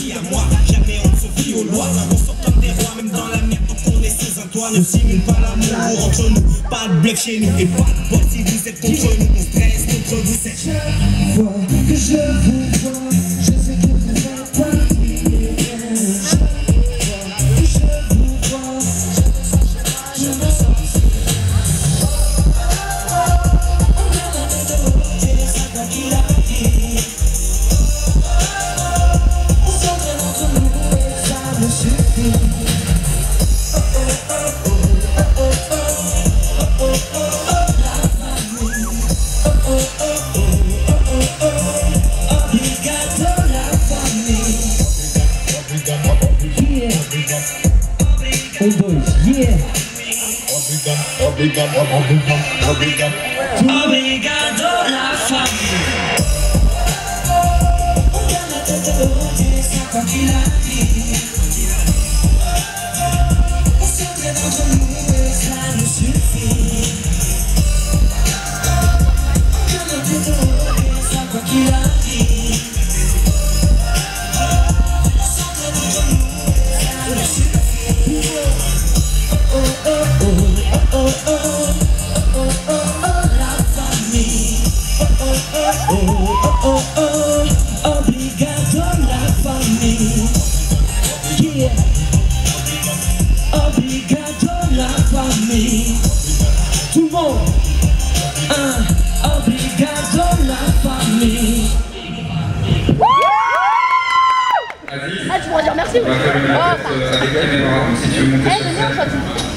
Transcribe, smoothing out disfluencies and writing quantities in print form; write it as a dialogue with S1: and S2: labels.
S1: fie à moi, jamais on ne se fie aux lois. On sort comme des rois, même dans la merde, donc on est ses Antoine. Ne simule pas l'amour entre nous, pas de bluff chez nous et pas de bot si vous êtes contre nous. On stresse contre vous, c'est
S2: je vois que je vous vois, je sais que vous faites partie.
S1: Obrigado la famille. On garde la tête haute et ça quoi qu'il arrive. On s'entraîne entre nous et ça nous suffit. On garde la tête haute et ça quoi qu'il arrive. On s'entraîne entre nous et ça nous suffit. Oh oh oh oh oh oh oh oh oh. Oh, oh, oh, oh, obrigado la famille. Yeah. Obrigado la famille. Tout le monde. Obrigado la famille.
S3: Ah, tu pourras dire merci.
S4: On va faire une répète avec caméra, si tu veux monter sur scène.